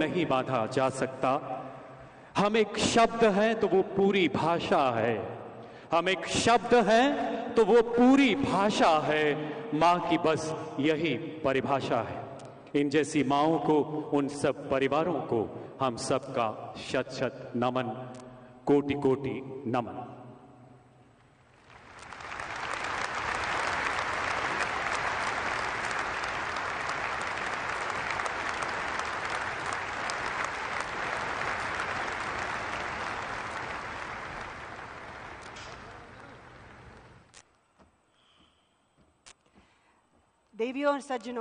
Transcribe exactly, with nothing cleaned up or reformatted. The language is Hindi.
नहीं बांधा जा सकता। हम एक शब्द हैं तो वो पूरी भाषा है, हम एक शब्द हैं तो वो पूरी भाषा है। माँ की बस यही परिभाषा है। इन जैसी माँओं को, उन सब परिवारों को हम सबका शत शत नमन, कोटि कोटि नमन। देवियों और सज्जनों,